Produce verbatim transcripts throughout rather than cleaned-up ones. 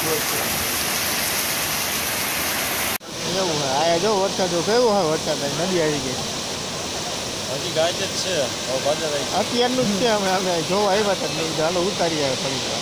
એવું હે આ જો વરસાદ કેવો હોય વરસાદ નદી આવી ગઈ હજી ગાય જ છે અત્યારનું જ છે અમે અમે જોવા આવ્યા હતા નહીં ચાલો ઉતારી આવે ફરી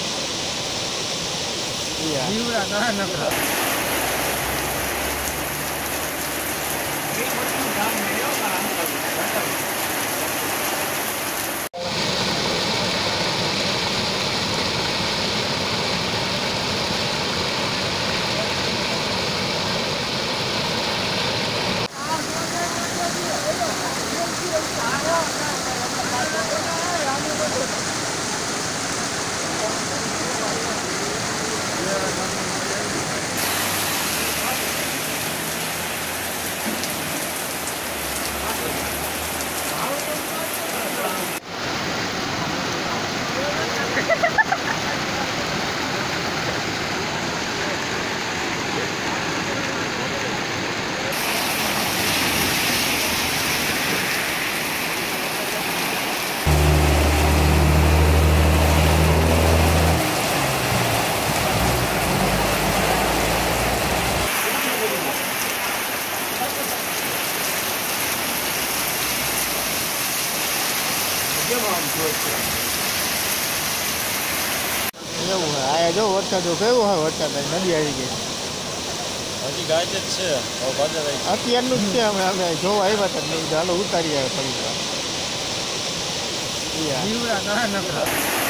એવું હે આ જો વરસાદ કેવો હોય વરસાદ નદી આવી ગઈ હજી ગાય જ છે અત્યારનું જ છે અમે અમે જોવા આવ્યા હતા નહીં ચાલો ઉતારી આવે ફરી